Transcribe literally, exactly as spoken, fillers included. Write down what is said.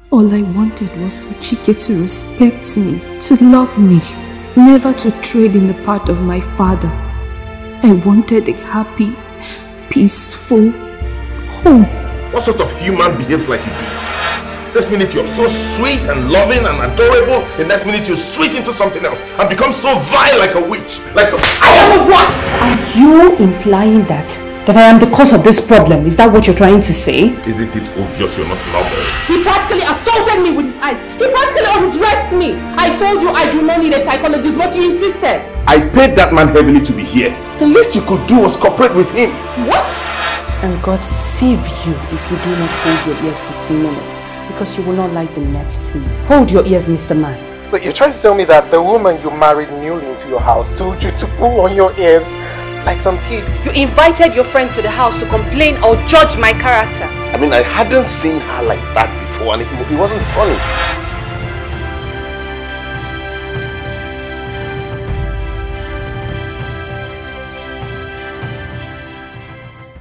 All I wanted was for Chike to respect me, to love me, never to trade in the path of my father. I wanted a happy, peaceful home. What sort of human behaves like you do? This minute you're so sweet and loving and adorable, the next minute you switch into something else and become so vile like a witch. Like some... I am a what? Are you implying that that I am the cause of this problem? Is that what you're trying to say? Isn't it obvious you're not normal? He practically assaulted me with his eyes. He practically undressed me. I told you I do not need a psychologist, but you insisted. I paid that man heavily to be here. The least you could do was cooperate with him. What? And God save you if you do not hold your ears this minute, because you will not like the next thing. Hold your ears, Mister Man. So you're trying to tell me that the woman you married newly into your house told you to pull on your ears like some kid? You invited your friend to the house to complain or judge my character. I mean, I hadn't seen her like that before and it, it wasn't funny.